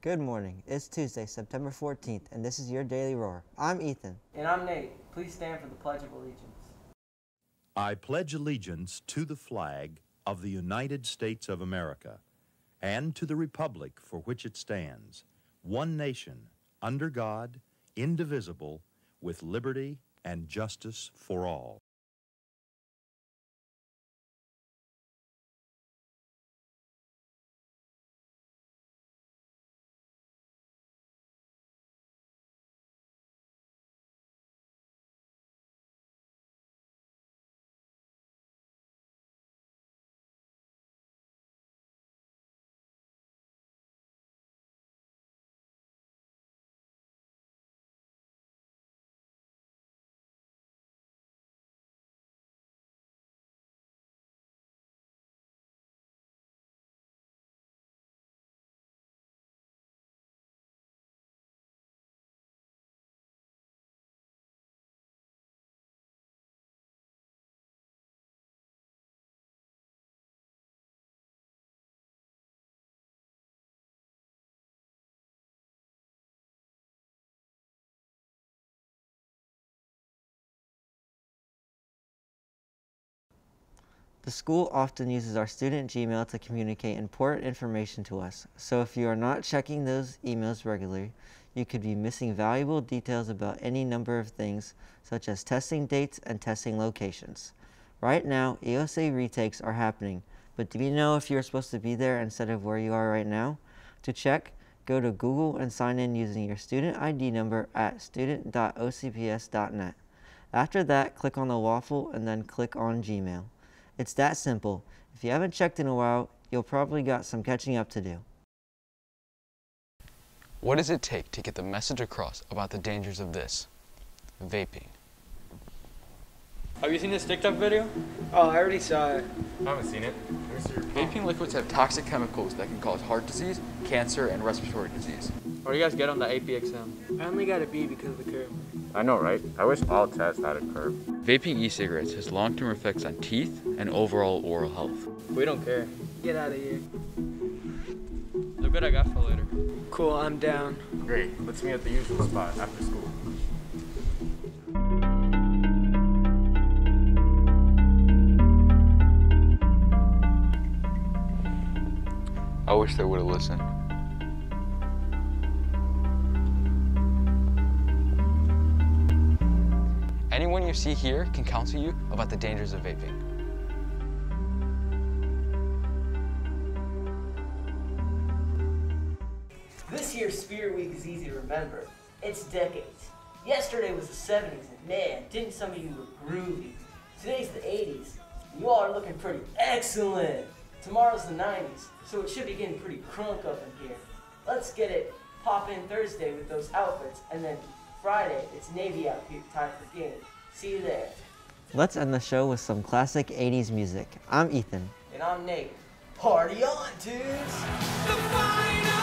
Good morning. It's Tuesday, September 14th, and this is your Daily Roar. I'm Ethan. And I'm Nate. Please stand for the Pledge of Allegiance. I pledge allegiance to the flag of the United States of America and to the republic for which it stands, one nation, under God, indivisible, with liberty and justice for all. The school often uses our student Gmail to communicate important information to us, so if you are not checking those emails regularly, you could be missing valuable details about any number of things, such as testing dates and testing locations. Right now, EOC retakes are happening, but do you know if you're supposed to be there instead of where you are right now? To check, go to Google and sign in using your student ID number at student.ocps.net. After that, click on the waffle and then click on Gmail. It's that simple. If you haven't checked in a while, you'll probably got some catching up to do. What does it take to get the message across about the dangers of this? Vaping. Have you seen this TikTok video? Oh, I already saw it. I haven't seen it. Vaping liquids have toxic chemicals that can cause heart disease, cancer, and respiratory disease. What do you guys get on the APXM? I only got a B because of the curve. I know, right? I wish all tests had a curve. Vaping e-cigarettes has long-term effects on teeth and overall oral health. We don't care. Get out of here. Look what I got for later. Cool, I'm down. Great. Let's meet at the usual spot after school. I wish they would have listened. Anyone you see here can counsel you about the dangers of vaping. This here Spirit Week is easy to remember. It's decades. Yesterday was the 70s, and man, didn't some of you look groovy. Today's the 80s. You all are looking pretty excellent. Tomorrow's the 90s, so it should be getting pretty crunk up in here. Let's get it pop in Thursday with those outfits, and then Friday, it's Navy out here time for game. See you there. Let's end the show with some classic 80s music. I'm Ethan. And I'm Nate. Party on, dudes! The final